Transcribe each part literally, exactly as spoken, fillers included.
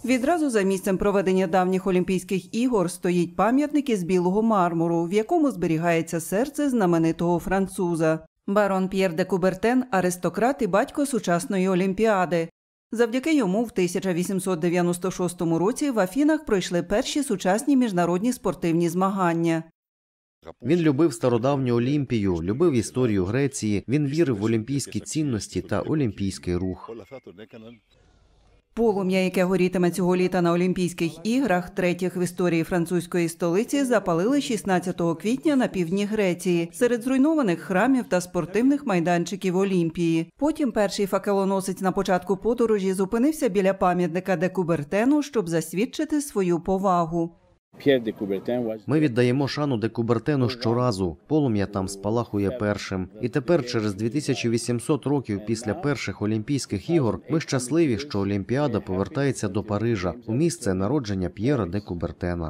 Відразу за місцем проведення давніх Олімпійських ігор стоїть пам'ятник із білого мармуру, в якому зберігається серце знаменитого француза. Барон П'єр де Кубертен – аристократ і батько сучасної Олімпіади. Завдяки йому в тисяча вісімсот дев'яносто шостому році в Афінах пройшли перші сучасні міжнародні спортивні змагання. Він любив стародавню Олімпію, любив історію Греції, він вірив в олімпійські цінності та олімпійський рух. Полум'я, яке горітиме цього літа на Олімпійських іграх, третіх в історії французької столиці, запалили шістнадцятого квітня на півдні Греції, серед зруйнованих храмів та спортивних майданчиків Олімпії. Потім перший факелоносець на початку подорожі зупинився біля пам'ятника де Кубертену, щоб засвідчити свою повагу. Ми віддаємо шану де Кубертену щоразу. Полум'я там спалахує першим. І тепер, через дві тисячі вісімсот років після перших Олімпійських ігор, ми щасливі, що Олімпіада повертається до Парижа, у місце народження П'єра де Кубертена.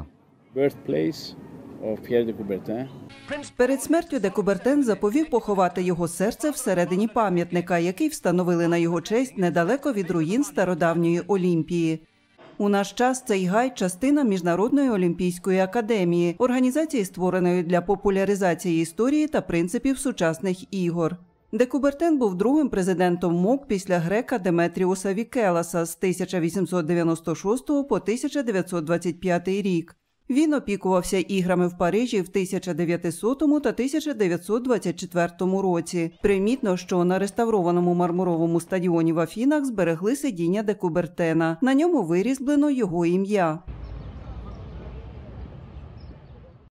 Перед смертю де Кубертен заповів поховати його серце всередині пам'ятника, який встановили на його честь недалеко від руїн стародавньої Олімпії. У наш час цей гай – частина Міжнародної олімпійської академії, організації, створеної для популяризації історії та принципів сучасних ігор. Де Кубертен був другим президентом МОК після грека Деметріуса Вікеласа з тисяча вісімсот дев'яносто шостого по тисяча дев'ятсот двадцять п'ятий рік. Він опікувався іграми в Парижі в тисяча дев'ятисотому та тисяча дев'ятсот двадцять четвертому році. Примітно, що на реставрованому мармуровому стадіоні в Афінах зберегли сидіння де Кубертена. На ньому вирізблено його ім'я.